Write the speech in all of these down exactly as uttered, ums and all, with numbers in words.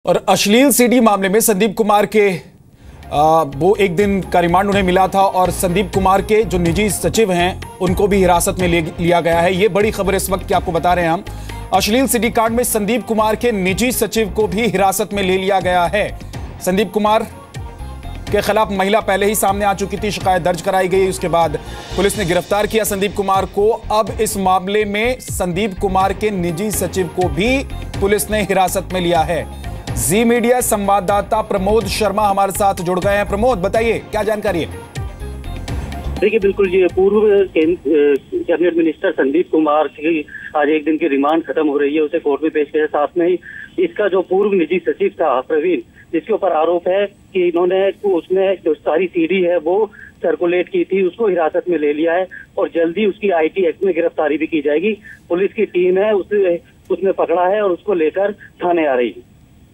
और अश्लील सीडी मामले में संदीप कुमार के आ, वो एक दिन का रिमांड उन्हें मिला था और संदीप कुमार के जो निजी सचिव हैं उनको भी हिरासत में ले लिया गया है। ये बड़ी खबर इस वक्त की आपको बता रहे हैं हम। अश्लील सीडी कांड में संदीप कुमार के निजी सचिव को भी हिरासत में ले लिया गया है। संदीप कुमार के खिलाफ महिला पहले ही सामने आ चुकी थी, शिकायत दर्ज कराई गई, उसके बाद पुलिस ने गिरफ्तार किया संदीप कुमार को। अब इस मामले में संदीप कुमार के निजी सचिव को भी पुलिस ने हिरासत में लिया है। जी मीडिया संवाददाता प्रमोद शर्मा हमारे साथ जुड़ गए हैं। प्रमोद, बताइए क्या जानकारी है? देखिए, बिल्कुल जी, पूर्व कैबिनेट मिनिस्टर संदीप कुमार की आज एक दिन की रिमांड खत्म हो रही है, उसे कोर्ट में पेश किया। साथ में ही इसका जो पूर्व निजी सचिव था प्रवीण, जिसके ऊपर आरोप है कि इन्होंने उसमें जो सारी सीडी है वो सर्कुलेट की थी, उसको हिरासत में ले लिया है और जल्दी उसकी आईटी एक्ट में गिरफ्तारी भी की जाएगी। पुलिस की टीम है, उसे उसने पकड़ा है और उसको लेकर थाने आ रही है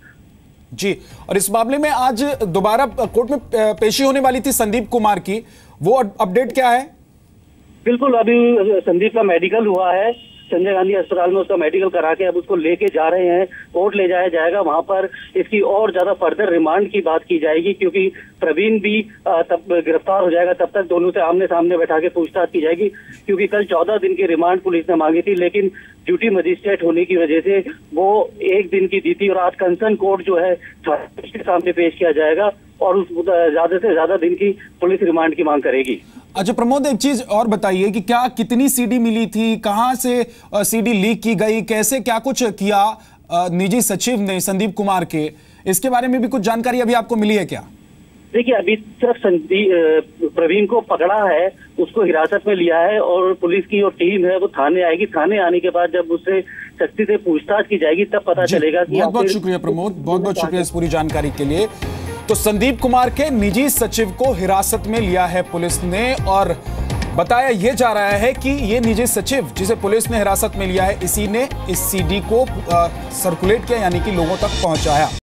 जी। और इस मामले में आज दोबारा कोर्ट में पेशी होने वाली थी संदीप कुमार की, वो अपडेट क्या है? बिल्कुल, अभी संदीप का मेडिकल हुआ है संजय गांधी अस्पताल में, उसका मेडिकल करा के अब उसको लेके जा रहे हैं, कोर्ट ले जाया जाएगा। वहां पर इसकी और ज्यादा फर्दर रिमांड की बात की जाएगी, क्योंकि प्रवीण भी तब गिरफ्तार हो जाएगा, तब तक दोनों से आमने सामने बैठा के पूछताछ की जाएगी। क्योंकि कल चौदह दिन की रिमांड पुलिस ने मांगी थी, लेकिन ड्यूटी मजिस्ट्रेट होने की वजह से वो एक दिन की दी थी और आज कंसर्न कोर्ट जो है के सामने पेश किया जाएगा और उस ज्यादा से ज्यादा दिन की पुलिस रिमांड की मांग करेगी। अच्छा प्रमोद, एक चीज और बताइए कि क्या कितनी सीडी मिली थी, कहां से सीडी लीक की गई, कैसे क्या कुछ किया निजी सचिव ने संदीप कुमार के, इसके बारे में भी कुछ जानकारी अभी आपको मिली है क्या? देखिए, अभी सिर्फ संदीप प्रवीण को पकड़ा है, उसको हिरासत में लिया है और पुलिस की जो टीम है वो थाने आएगी। थाने आने के बाद जब उससे सख्ती से पूछताछ की जाएगी तब पता चलेगा कि। बहुत बहुत शुक्रिया प्रमोद, बहुत बहुत शुक्रिया इस पूरी जानकारी के लिए। तो संदीप कुमार के निजी सचिव को हिरासत में लिया है पुलिस ने और बताया यह जा रहा है कि ये निजी सचिव जिसे पुलिस ने हिरासत में लिया है, इसी ने इस सीडी को सर्कुलेट किया, यानी कि लोगों तक पहुंचाया।